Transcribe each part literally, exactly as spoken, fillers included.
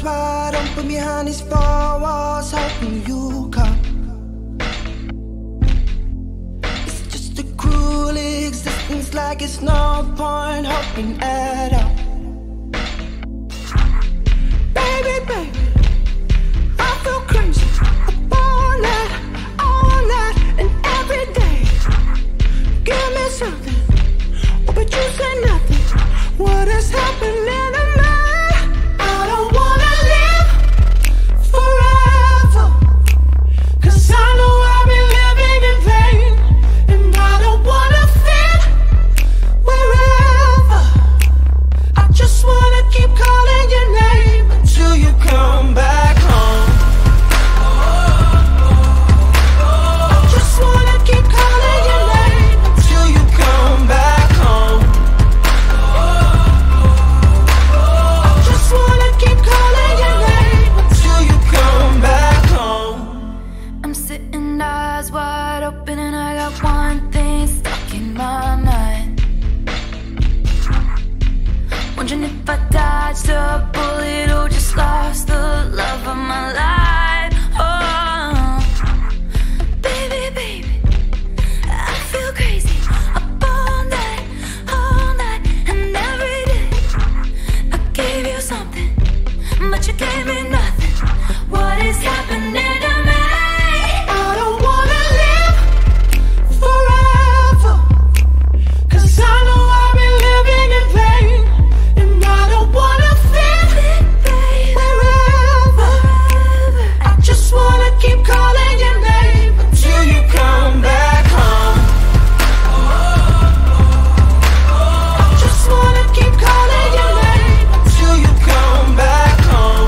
eyes wide open behind these four walls, hoping you come. It's just a cruel existence, like it's no point hoping at all. Baby, baby, I feel crazy all night, all night and every day. Give me something, oh, but you say nothing. What is happening to me? I don't wanna live forever, 'cause I know I've been living in vain. And I don't wanna fit wherever. I just wanna keep calling your name until you come back home. I just wanna keep calling your name until you come back home. I just wanna keep calling your name until you come back home. I'm sitting eyes wide open and I got one thing stuck in my mind. Wondering if I dodged a bullet or just lost the love of my life. Oh, baby, baby, I feel crazy up all night, all night and every day. I gave you something, but you gave me nothing. What is happening to me? I don't wanna live forever, 'cause I know I've been living in vain. And I don't wanna fit wherever. I just wanna keep calling your name until you come back home. I just wanna keep calling your name until you come back home.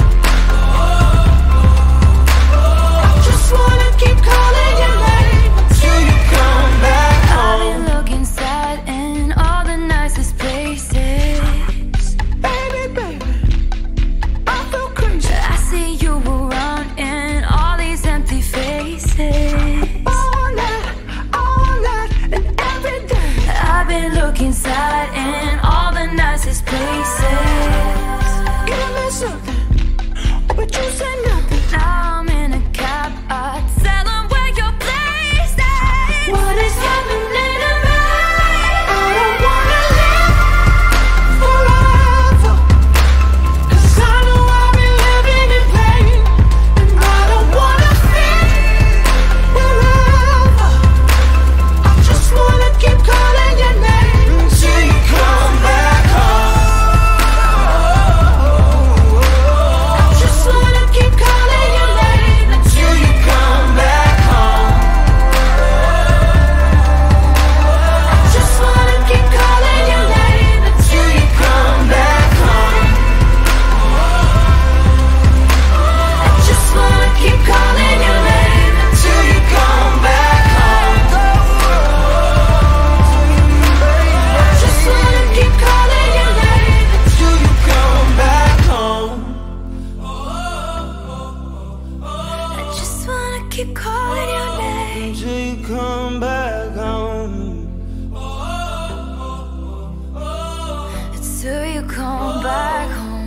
I just wanna keep calling your name until you come back I've home. been looking sad in all the nicest places. Baby, baby, I feel crazy I see you around in all these empty faces. all night, all night and every day. I've been looking sad in all the nicest places. Give me something, oh, but you say nothing. Now I'm in a cab, I tell them where your place is. What is happening to me? I don't wanna live forever, 'cause I know I've been living in vain. And I don't wanna fit wherever. I just wanna keep calling your name until you come back home. I just wanna keep calling your name until you come back home. I just wanna keep calling your name until you come back home. I just wanna keep calling your name until you come back home. I just wanna keep calling your name until you come back home. I just wanna keep calling your name. Until you come back home. Till you come back home.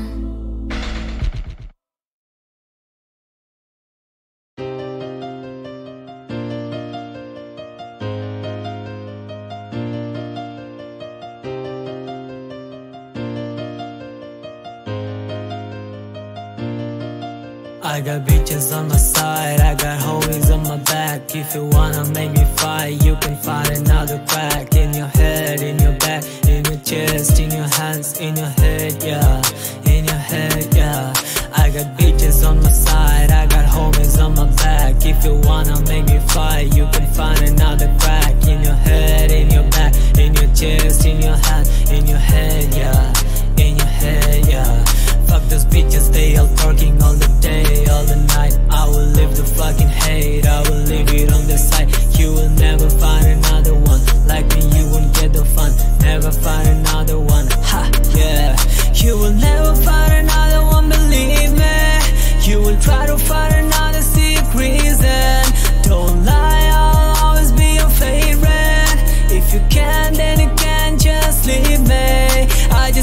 I got bitches on my side, I got homies on my back. If you wanna make me fight, you can find another crack. In your head, in your back, in your chest, in your hands, in your head, yeah. In your head, yeah. I got bitches on my side, I got homies on my back. If you wanna make me fight, you can find another crack. In your head, in your back, in your chest, in your hand, in your head, yeah. In your head, yeah. Fuck those bitches, they all talking all the day, all the night. I will leave the fucking hate, I will leave it on the side. You will never find another one like me, you won't get the fun. Never find another one, ha, yeah. You will never find another one, believe me. You will try to find another secret reason. Don't lie, I'll always be your favorite. If you can, then you can just leave me. I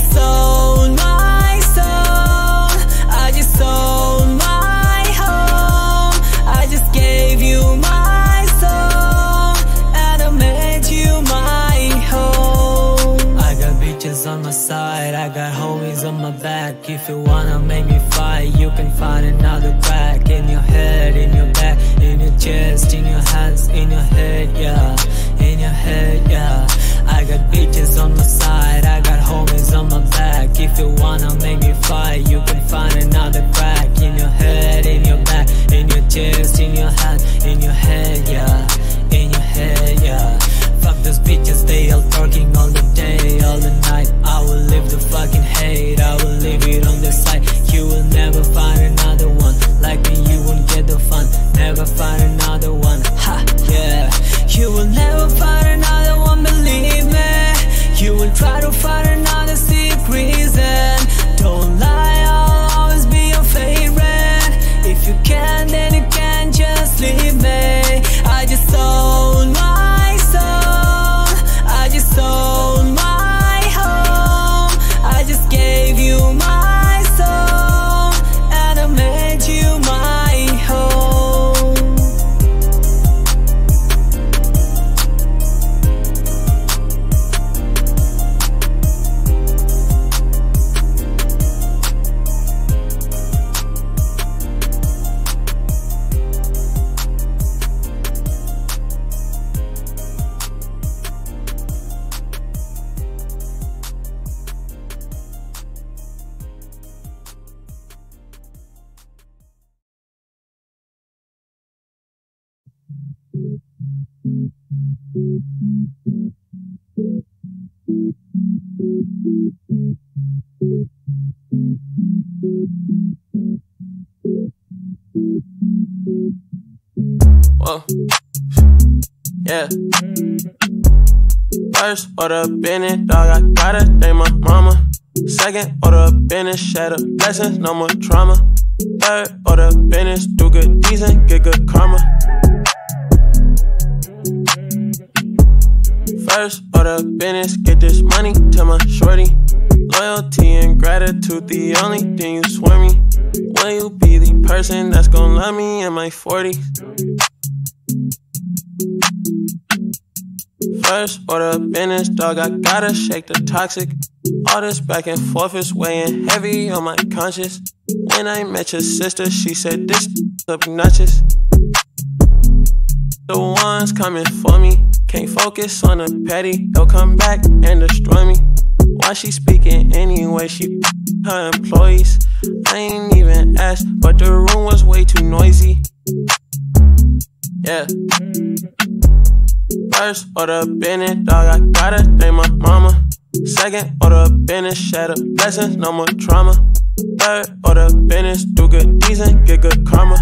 always on my back. If you wanna make me fight, you can find another crack. In your head, in your back, in your chest, in your hands, in your head, yeah. In your head, yeah. I got bitches on my side, I got homies on my back. If you wanna make me fight, you can find another crack. In your head, in your back, in your chest, in your hands, in your head, yeah. In your head, yeah. Fuck those bitches, they all talking all the day, all the night. I will leave the fucking hate, I will leave it on the side. You will never find another one like me, you won't get the fun. Never find another one, ha, yeah. You will never find another one, believe me. You will try to find another sick reason. Don't lie, I'll always be your favorite. If you can, then you can just leave me. I just sold my soul, I just sold my home, I just gave you my soul, and I made you my home. Whoa, yeah. First order of business, dog, I gotta thank my mama. Second order of business, shatter blessings, no more trauma. Third order of business, do good deeds and get good karma. First order of business, get this money to my shorty. Loyalty and gratitude, the only thing you swear me. Will you be the person that's gonna love me in my forties? First order of business, dog, I gotta shake the toxic. All this back and forth is weighing heavy on my conscience. When I met your sister, she said this obnoxious. The ones coming for me can't focus on the petty. They'll come back and destroy me. Why she speaking anyway? She her employees. I ain't even asked, but the room was way too noisy. Yeah. First order of business, dog, I gotta thank my mama. Second order of business, shatter blessings, no more trauma. Third order of business, do good deeds and get good karma.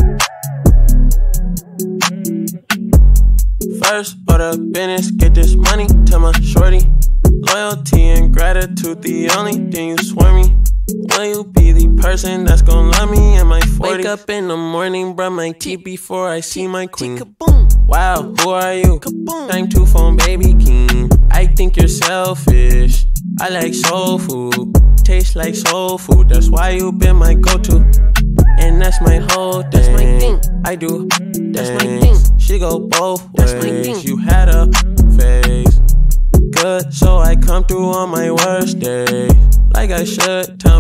First order of business, get this money to my shorty. Loyalty and gratitude, the only thing you swear me. Will you be the person that's gonna love me in my forties? Wake up in the morning, brush my teeth before I see my queen. Wow, who are you? Time to phone baby king. I think you're selfish. I like soul food, tastes like soul food. That's why you been my go-to. And that's my whole thing. That's my thing. I do. That's my thing. She go both ways. That's my thing. You had a face good, so I come through on my worst day like I should. Tell